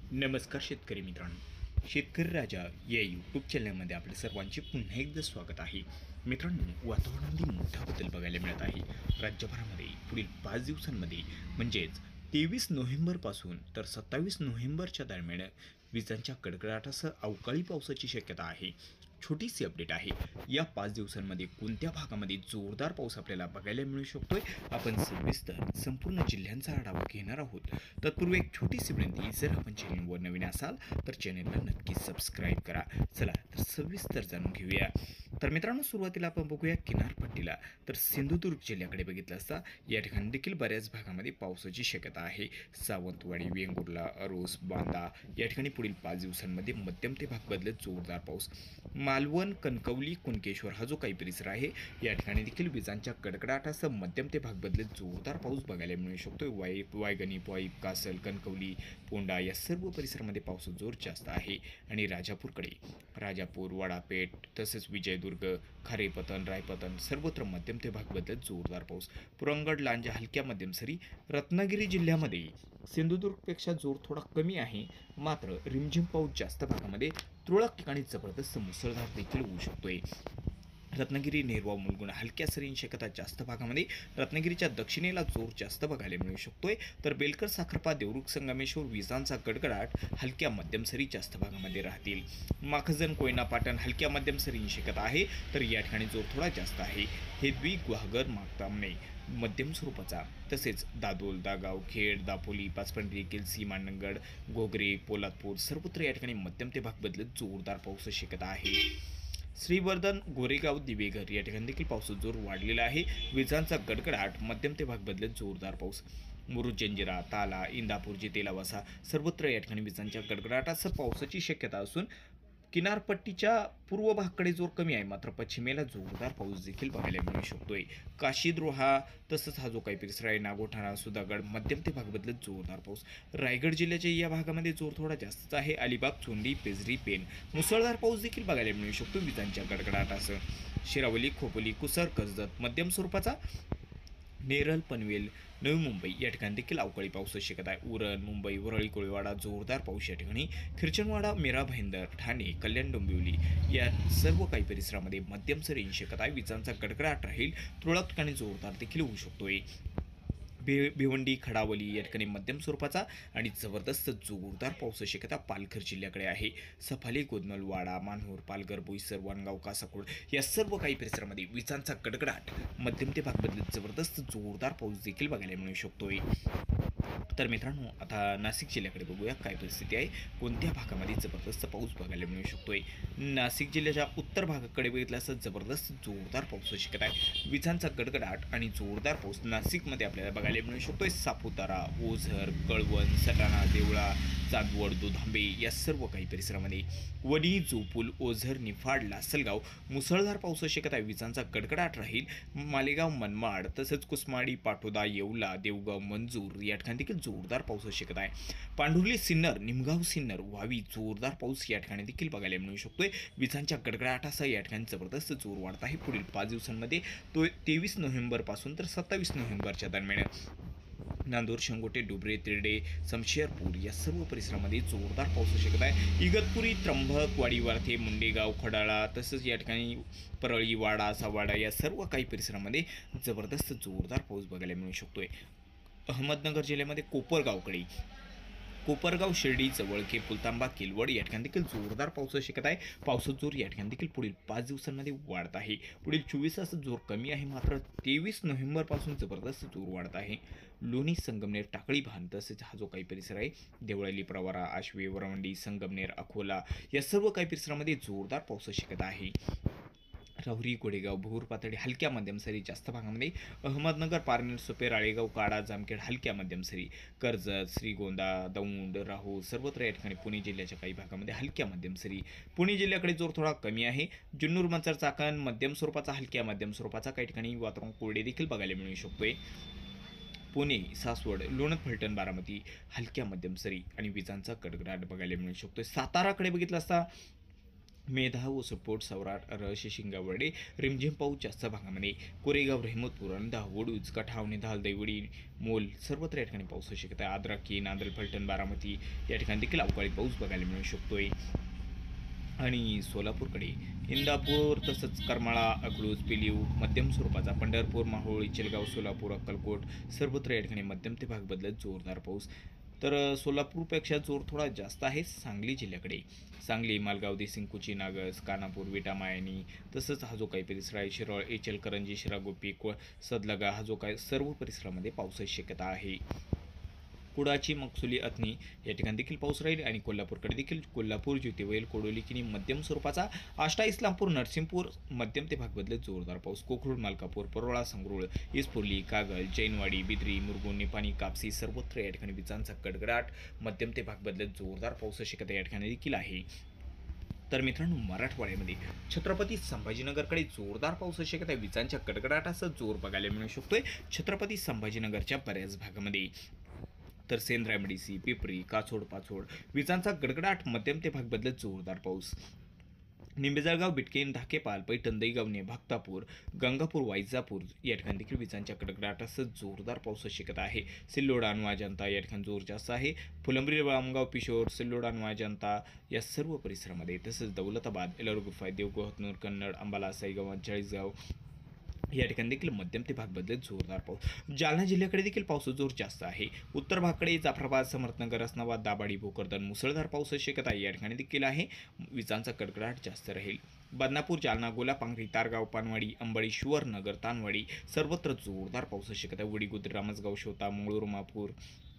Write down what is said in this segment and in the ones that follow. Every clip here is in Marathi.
नमस्कार शेतकरी मित्रांनो, शेतकरी राजा या यूट्यूब चॅनलमध्ये आपल्या सर्वांचे पुन्हा एकदा स्वागत आहे. मित्रांनो, वातावरणामध्ये मोठा बदल बघायला मिळत आहे. राज्यभरामध्ये पुढील 5 दिवसांमध्ये म्हणजेच 23 नोव्हेंबरपासून तर 27 नोव्हेंबरच्या दरम्यान विजांच्या कडकडाटासह अवकाळी पावसाची शक्यता आहे. छोटीशी अपडेट आहे. या 5 दिवसांमध्ये कोणत्या भागामध्ये जोरदार पाऊस आपल्याला बघायला मिळू शकतोय, आपण सविस्तर संपूर्ण जिल्ह्यांचा आढावा घेणार आहोत. तत्पूर्वी एक छोटीशी विनंती, जर आपण चॅनलवर नवीन असाल तर चॅनलला नक्की सबस्क्राईब करा. चला तर सविस्तर जाणून घेऊया. तर मित्रांनो, सुरुवातीला आपण बघूया किनारपट्टीला. तर सिंधुदुर्ग जिल्ह्याकडे बघितलं असता या ठिकाणी देखील बऱ्याच भागामध्ये पावसाची शक्यता आहे. सावंतवाडी, वेंगुर्ला, अरोस, बांदा या ठिकाणी पुढील 5 दिवसांमध्ये मध्यम ते भाग बदलत जोरदार पाऊस. मालवण, कणकवली, कुणकेश्वर हा जो काही परिसर आहे या ठिकाणी देखील विजांच्या कडकडाटासह मध्यम ते भाग बदलत जोरदार पाऊस बघायला मिळू शकतो. वायगणी, वाईप, कासल, कणकवली, पोंडा या सर्व परिसरामध्ये पावसाचा जोर जास्त आहे. आणि राजापूर, वडापेठ तसेच विजयदुर्ग, खारेपतन, रायपतन सर्वत्र मध्यम ते भाग बदलत जोरदार पाऊस. पुरंगड, लांजा हलक्या मध्यम सरी. रत्नागिरी जिल्ह्यामध्ये सिंधुदुर्गपेक्षा जोर थोडा कमी आहे, मात्र रिमझिम पाऊस जास्त भागामध्ये, तुरळक ठिकाणी जबरदस्त मुसळधार देखील होऊ शकतोय. रत्नागिरी, नेरवा, मुलगुण हलक्या सरींची शक्यता जास्त भागामध्ये. रत्नागिरीच्या दक्षिणेला जोर जास्त बघायला मिळू शकतोय. तर बेलकर, साखरपा, देवरुख, संगमेश्वर विजांचा गडगडाट हलक्या मध्यम सरी जास्त भागामध्ये राहतील. माखजन, कोयना, पाटण हलक्या मध्यम सरींची शक्यता आहे, तर या ठिकाणी जोर थोडा जास्त आहे. हेदवी, गुहागर, मागतामणे मध्यम स्वरूपाचा, तसेच दादोल, दागाव, खेड, दापोली, पाचपंडी, केलसी, मांडणगड, घोगरे, पोलादपूर सर्वत्र या ठिकाणी मध्यम ते भाग बदलत जोरदार पावसाची शक्यता आहे. श्रीवर्धन, गोरेगाव, दिवेघर या ठिकाणी देखील पावसाचा जोर वाढलेला आहे. विजांचा गडगडाट मध्यम ते भाग बदलत जोरदार पाऊस. मुरुड, जंजिरा, ताला, इंदापूर, जितेलावासा सर्वत्र या ठिकाणी विजांच्या गडगडाटासह पावसाची शक्यता असून किनारपट्टीच्या पूर्व भागाकडे जोर कमी आहे, मात्र पश्चिमेला जोरदार पाऊस देखील बघायला मिळू शकतोय. काशीद्रोहा तसंच हा जो काही परिसर आहे, नागोठाणा, सुधागड मध्यम ते भाग बदलत जोरदार पाऊस. रायगड जिल्ह्याच्या या भागामध्ये जोर थोडा जास्तच आहे. अलिबाग, चोंडी, पेजरी, पेन मुसळधार पाऊस देखील बघायला मिळू शकतो विजांच्या गडगडाटासह. शिरावली, खोपोली, कुसर, कर्जत मध्यम स्वरूपाचा. नेरळ, पनवेल, नवी मुंबई या ठिकाणी देखील अवकाळी पावसाची शक्यता आहे. उरण, मुंबई, वरळी, कोळीवाडा जोरदार पाऊस या ठिकाणी. खिरचणवाडा, मीरा भाईंदर, ठाणे, कल्याण, डोंबिवली या सर्व काही परिसरामध्ये मध्यम सरींची शक्यता आहे. विजांचा गडगडाट राहील, तुरळक ठिकाणी जोरदार देखील होऊ शकतोय. भिवंडी, खडावली या ठिकाणी मध्यम स्वरूपाचा आणि जबरदस्त जोरदार पावसाची शक्यता पालघर जिल्ह्याकडे आहे. सफाली, गोदमल, वाडा, मानहोर, पालघर, बोईसर, वनगाव, कासाकोड या सर्व काही परिसरामध्ये विजांचा गडगडाट मध्यम ते भाग बदलत जबरदस्त जोरदार पाऊस देखील बघायला मिळू शकतोय. तर मित्रांनो, आता नाशिक जिल्ह्याकडे बघूया काय परिस्थिती आहे, कोणत्या भागामध्ये जबरदस्त पाऊस बघायला मिळू शकतोय. नाशिक जिल्ह्याच्या उत्तर भागाकडे बघितलं असं जबरदस्त जोरदार पावसाची शक्यता आहे. विजांचा गडगडाट आणि जोरदार पाऊस नाशिकमध्ये आपल्याला बघायला मिळू शकतोय. सापुतारा, ओझर, कळवण, सटाणा, देवळा, चांदवड, दुधांबे या सर्व काही परिसरामध्ये. वणी, जोपूल, ओझर, निफाड, लासलगाव मुसळधार पावसाची शक्यता आहे. विजांचा गडगडाट राहील. मालेगाव, मनमाड तसंच कुसमाडी, पाटोदा, येवला, देवगाव, मंजूर या ठिकाणी देखील जोरदार पावसाची शक्यता आहे. पांढुर्ली, सिन्नर, निमगाव, सिन्नर, व्हावी जोरदार पाऊस या ठिकाणी देखील बघायला मिळू शकतोय. विजांच्या गडगडाटासह या ठिकाणी जबरदस्त जोर वाढत आहे. पुढील 5 दिवसांमध्ये तो 23 नोव्हेंबरपासून तर 27 नोव्हेंबरच्या दरम्यान नांदूर, शंगोटे, डुबरे, तिरडे, समशेरपूर या सर्व परिसरामध्ये जोरदार पावसाची शक्यता आहे. इगतपुरी, त्र्यंबक, वाडीवार्थे, मुंडेगाव, खडाळा तसंच या ठिकाणी परळी, वाडा, सावाडा या सर्व काही परिसरामध्ये जबरदस्त जोरदार पाऊस बघायला मिळू शकतोय. अहमदनगर जिल्ह्यामध्ये कोपरगाव, शिर्डी, जवळके, पुलतांबा, किलवड या ठिकाणी देखील जोरदार पावसाची शक्यता आहे. पावसाचा जोर या ठिकाणी देखील पुढील 5 दिवसांमध्ये वाढत आहे. पुढील 24 तासात जोर कमी आहे, मात्र 23 नोव्हेंबरपासून जबरदस्त जोर वाढत आहे. लोणी, संगमनेर, टाकळी, भान तसेच हा जो काही परिसर आहे, देवळाली, प्रवरा, आश्वे, वरवंडी, संगमनेर, अकोला या सर्व काही परिसरामध्ये जोरदार पावसाची शक्यता आहे. राहुरी, गोडेगाव, भोर, पातळी हलक्या मध्यम सरी जास्त भागामध्ये. अहमदनगर, पारनेर, सुपे, राळेगाव, काडा, जामखेड हलक्या मध्यम सरी. कर्जत, श्रीगोंदा, दौंड, राहूर सर्वत्र या ठिकाणी पुणे जिल्ह्याच्या काही भागामध्ये हलक्या मध्यम सरी. पुणे जिल्ह्याकडे जोर थोडा कमी आहे. जुन्नूर, मंचर, चाकण मध्यम स्वरूपाचा, हलक्या मध्यम स्वरूपाचा, काही ठिकाणी वातावरण कोरडे देखील बघायला मिळू शकतोय. पुणे, सासवड, लोणंद, फलटण, बारामती हलक्या मध्यम सरी आणि विजांचा गडगडाट बघायला मिळू शकतोय. साताराकडे बघितलं असता मेधा वसपोट सौराट रहस्य शिंगावर्डे रिमझिम पाऊस जास्त भागामध्ये कोरेगाव रेहमतपूर आणि दावड उचका ठावणे धाल दैवडी मोल सर्वत्र या ठिकाणी पाऊस शक्यता आहे. आद्राकी नांदल फलटण बारामती या ठिकाणी देखील अवकाळी पाऊस बघायला मिळू शकतोय. आणि सोलापूरकडे इंदापूर तसंच करमाळा अकलूज पिलीव मध्यम स्वरूपाचा पंढरपूर माहोळ चिलगाव सोलापूर अक्कलकोट सर्वत्र या ठिकाणी मध्यम ते भाग बदलत जोरदार पाऊस. तर सोलापूरपेक्षा जोर थोडा जास्त आहे सांगली जिल्ह्याकडे. सांगली मालगाव देसिंग कुची नागस कानापूर विटा मायनी तसंच हा जो काही परिसर आहे शिरोळ इचलकरंजी शिरागोपी सदलगा हा जो काही सर्व परिसरामध्ये पावसाची शक्यता आहे. कुडाची मकसुली अथनी या ठिकाणी देखील पाऊस राहील आणि कोल्हापूरकडे देखील कोल्हापूर ज्योतिवैल कोडोली किनी मध्यम स्वरूपाचा आष्टा इस्लामपूर नरसिंहपूर मध्यम ते भाग बदलत जोरदार पाऊस. कोकरूड मालकापूर परोळा संगरूळ इस्पुर्ली कागल जैनवाडी बिद्री मुरगुण निपाणी कापसी सर्वत्र या ठिकाणी विजांचा कडकडाट मध्यम ते भाग बदलत जोरदार पाऊस शक्यता या ठिकाणी देखील आहे. तर मित्रांनो मराठवाड्यामध्ये छत्रपती संभाजीनगरकडे जोरदार पाऊस शक्यता विजांच्या कडकडाटाचा जोर बघायला मिळू शकतोय छत्रपती संभाजीनगरच्या बऱ्याच भागामध्ये. तर सेंद्रायमडीसी पिपरी काचोड पाचोड विजांचा गडगडाट मध्यम ते भाग बदलत जोरदार पाऊस. निंबेजळगाव बिटकेन धाकेपाल पैठण दैगवणे भक्तापूर गंगापूर वायजापूर या ठिकाणी देखील विजांच्या कडकडाटासह जोरदार पावसाची शक्यता आहे. सिल्लोड अनवा जनता या ठिकाणी जोर जास्त आहे. फुलंब्री रामगाव पिशोर सिल्लोड अनवा जनता या सर्व परिसरामध्ये तसंच दौलताबाद एलरगुफा देवगो हतनूर कन्नड अंबाला साईगाव चाळीसगाव या ठिकाणी देखील मध्यम ते भाग बदलत जोरदार पाऊस. जालना जिल्ह्याकडे देखील पावसाचा जोर जास्त आहे. उत्तर भागाकडे जाफराबाद समर्थनगर असनाबाद दाभाडी भोकरदन मुसळधार पावसाची शक्यता या ठिकाणी देखील आहे. विजांचा कडकडाट जास्त राहील. बदनापूर जालना गोलापांगरी तारगाव पानवाडी अंबळी शिवरनगर तानवाडी सर्वत्र जोरदार पावसाची शक्यता. वडीगुद्री रामसगाव शोता मंगळूर मापूर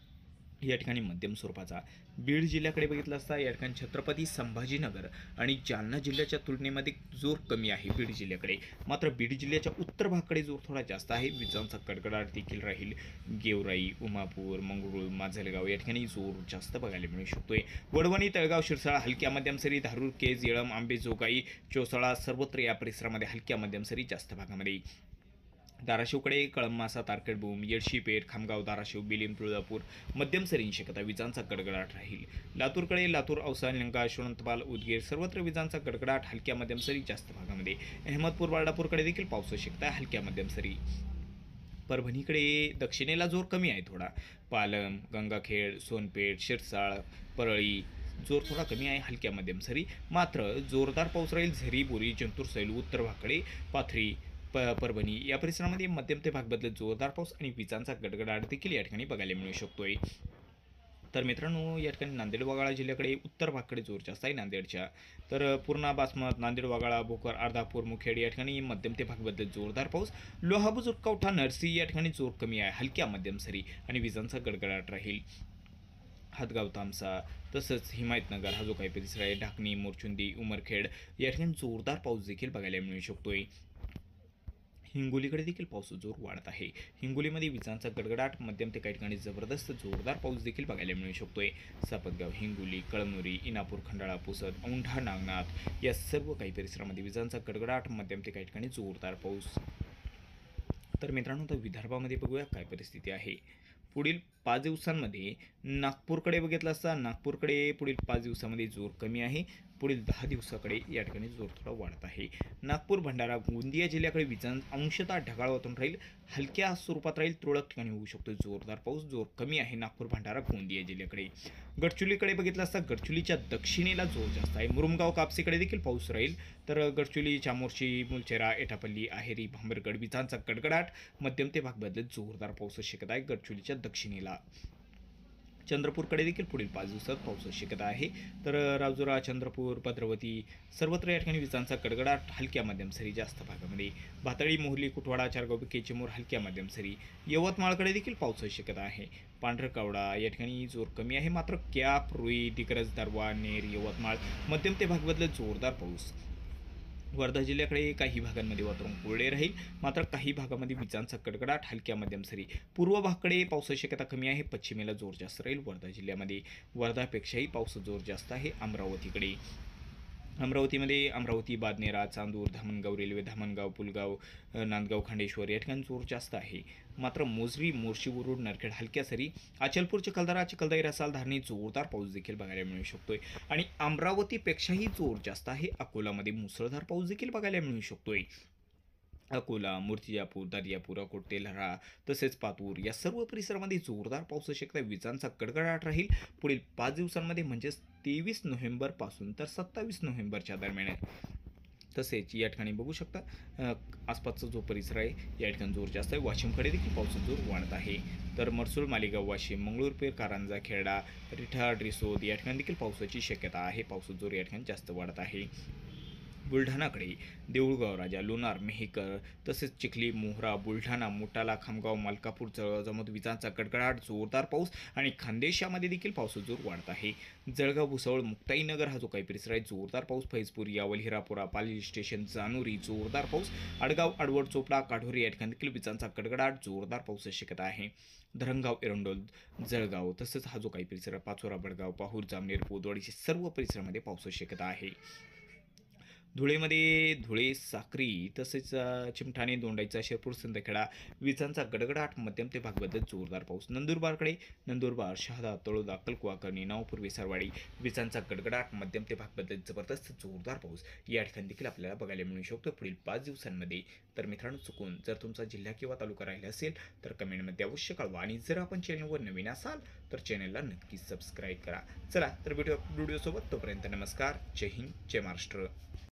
या ठिकाणी मध्यम स्वरूपाचा. बीड जिल्ह्याकडे बघितलं असता या ठिकाणी छत्रपती संभाजीनगर आणि जालना जिल्ह्याच्या तुलनेमध्ये जोर कमी आहे बीड जिल्ह्याकडे. मात्र बीड जिल्ह्याच्या उत्तर भागाकडे जोर थोडा जास्त आहे. विजांचा कडकडाट देखील राहील. गेवराई उमापूर मंगरूळ माजलगाव या ठिकाणी जोर जास्त बघायला मिळू शकतोय. वडवणी तळगाव शिरसाळा हलक्या मध्यम सरी धारूर केज येळम आंबे जोगाई चोसाळा सर्वत्र या परिसरामध्ये हलक्या मध्यम सरी जास्त भागामध्ये. धाराशिवकडे कळंमासा तारखेडबूम येडशीपेठ खामगाव धाराशिव बिलीम तुळजापूर मध्यम सरींची शक्यता विजांचा गडगडाट राहील. लातूरकडे लातूर औसा निलंगा यशवंतपाल उदगीर सर्वत्र विजांचा गडगडाट हलक्या मध्यम सरी जास्त भागामध्ये. अहमदपूर बाळापूरकडे देखील पावसाची शक्यता हलक्या मध्यम सरी. परभणीकडे दक्षिणेला जोर कमी आहे थोडा. पालम गंगाखेड सोनपेठ शिरसाळ परळी जोर थोडा कमी आहे हलक्या मध्यम सरी. मात्र जोरदार पाऊस राहील झरी बोरी जिंतूर सैलू उत्तर भागाकडे पाथरी परभणी या परिसरामध्ये मध्यम ते भाग बदलत जोरदार पाऊस आणि विजांचा गडगडाट देखील या ठिकाणी बघायला मिळू शकतोय. तर मित्रांनो या ठिकाणी नांदेड वाघाळा जिल्ह्याकडे उत्तर भागाकडे जोर जास्त आहे नांदेडच्या. तर पूर्णा बासमत नांदेड वाघाळा भोकर अर्धापूर मुखेड या ठिकाणी मध्यम ते भाग बदलत जोरदार पाऊस. लोहाबुजुर्ग कवठा नरसी या ठिकाणी जोर कमी आहे हलक्या मध्यम सरी आणि विजांचा गडगडाट राहील. हातगाव तामसा तसंच हिमायतनगर हा जो काही परिसर आहे ढाकणी मोरचुंदी उमरखेड या ठिकाणी जोरदार पाऊस देखील बघायला मिळू शकतोय. हिंगोलीकडे देखील पाऊस जोर वाढत आहे. हिंगोलीमध्ये विजांचा गडगडाट मध्यम ते काही ठिकाणी जबरदस्त जोरदार पाऊस देखील बघायला मिळू शकतोय. सापतगाव हिंगोली कळमनुरी इनापूर खंडाळा पुसद औंढा नागनाथ या सर्व काही परिसरामध्ये विजांचा गडगडाट मध्यम ते काही ठिकाणी जोरदार पाऊस. तर मित्रांनो तर विदर्भामध्ये बघूया काय परिस्थिती आहे. पुढील 5 दिवसांमध्ये नागपूरकडे बघितलं असता नागपूरकडे पुढील 5 दिवसामध्ये जोर कमी आहे. पुढील 10 दिवसाकडे या ठिकाणी जोर थोडा वाढत आहे. नागपूर भंडारा गोंदिया जिल्ह्याकडे विजां अंशतः ढगाळ वातावरण राहील. हलक्या स्वरूपात राहील. तुरळक ठिकाणी होऊ शकतो जोरदार पाऊस. जोर कमी आहे नागपूर भंडारा गोंदिया जिल्ह्याकडे. गडचिरोलीकडे बघितलं असता गडचिरोलीच्या दक्षिणेला जोर जास्त आहे. मुरुमगाव कापसीकडे देखील पाऊस राहील. तर गडचिरोली चामोर्शी मुलचेरा एटापल्ली आहेरी भांबरगड विजांचा गडगडाट मध्यम ते भाग बदलत जोरदार पाऊस शक्यता आहे गडचिरोलीच्या दक्षिणेला. चंद्रपूरकडे देखील पुढील 5 दिवसात पावसाची शक्यता आहे. तर राजुरा चंद्रपूर भद्रावती सर्वत्र या ठिकाणी विजांचा कडकडाट हलक्या मध्यम सरी जास्त भागामध्ये. भातळी मोहली कुटवाडा चारगाव केचेमूर हलक्या मध्यम सरी. यवतमाळकडे देखील पावसाची शक्यता आहे. पांढरकावडा या ठिकाणी जोर कमी आहे. मात्र कॅप रुई दिग्रज दारवा नेर यवतमाळ मध्यम ते भाग बदलत जोरदार पाऊस. वर्धा जिल्ह्याकडे काही भागांमध्ये वातावरण कोरडे राहील. मात्र काही भागामध्ये विजांचा कडकडाट हलक्या मध्यम सरी. पूर्व भागाकडे पावसाची शक्यता कमी आहे. पश्चिमेला जोर जास्त राहील. वर्धा जिल्ह्यामध्ये वर्धापेक्षाही पावसाचा जोर जास्त आहे. अमरावतीकडे अमरावतीमध्ये अमरावती, बादनेरा, चांदूर, धामणगाव रेल्वे, धामणगाव, पुलगाव, नांदगाव, खांडेश्वर या ठिकाणी जोर जास्त आहे. मात्र मोजरी, मोर्शी, वरुड, नरखेड हलक्या सरी, अचलपूर, चिखलदरा, चिखलदरी, रसाल, धारणी जोरदार पाऊस देखील बघायला मिळू शकतोय. आणि अमरावतीपेक्षाही जोर जास्त आहे अकोलामध्ये मुसळधार पाऊस देखील बघायला मिळू शकतोय. अकोला, मूर्तिजापूर, दर्यापूर, अकोट, तेल्हारा तसेच पातूर या सर्व परिसरामध्ये जोरदार पाऊस शक्यता, विजांचा कडकडाट राहील पुढील 5 दिवसांमध्ये, म्हणजेच 23 नोव्हेंबरपासून तर 27 नोव्हेंबरच्या दरम्यान. तसेच या ठिकाणी बघू शकता आसपासचा जो परिसर आहे या ठिकाणी जोर जास्त आहे. वाशिमकडे देखील पावसाचा जोर वाढत आहे. तर महसूल, मालेगाव, वाशिम, मंगळूरपेर, कारंजा, खेरडा, रिठाड, रिसोद या ठिकाणी देखील पावसाची शक्यता आहे. पावसाचा जोर या ठिकाणी जास्त वाढत आहे. बुलढाणाकडे देऊळगाव, राजा, लोणार, मेहकर तसेच चिखली, मोहरा, बुलढाणा, मोटाला, खामगाव, मलकापूर, जळगाव विजांचा कडकडाट, जोरदार पाऊस आणि खानदेशामध्ये देखील पावसाचा जोर वाढत आहे. जळगाव, भुसावळ, मुक्ताईनगर हा जो काही परिसर आहे जोरदार पाऊस. फैजपूर, यावल, हिरापुरा, पाली स्टेशन, जानोरी जोरदार पाऊस. आडगाव, आडवड, चोपडा, काढोरी या ठिकाणी देखील विजांचा कडकडाट, जोरदार पाऊस शक्यता आहे. धरणगाव, एरंडोल, जळगाव तसेच हा जो काही परिसर आहे पाचोरा, बडगाव, पाहूर, जामनेर, पोदवाडीचे सर्व परिसरामध्ये पावसाची शक्यता आहे. धुळेमध्ये धुळे, साक्री तसेच चिमठाणे, दोंडाईचा, शिरपूर, सिंदखेडा विजांचा गडगडाट, मध्यम ते भागबद्दल जोरदार पाऊस. नंदुरबारकडे नंदुरबार, शहादा, तळोदा, अक्कलकुवा, करणी, नावपूर, विसरवाडी विजांचा गडगडाट, मध्यम ते भागबद्दल जबरदस्त जोरदार पाऊस या ठिकाणी देखील आपल्याला बघायला मिळू शकतो पुढील 5 दिवसांमध्ये. तर मित्रांनो, चुकून जर तुमचा जिल्हा किंवा तालुका राहिला असेल तर कमेंटमध्ये अवश्य कळवा. आणि जर आपण चॅनलवर नवीन असाल तर चॅनलला नक्कीच सबस्क्राईब करा. चला तर व्हिडिओसोबत तोपर्यंत नमस्कार. जय हिंद, जय महाराष्ट्र.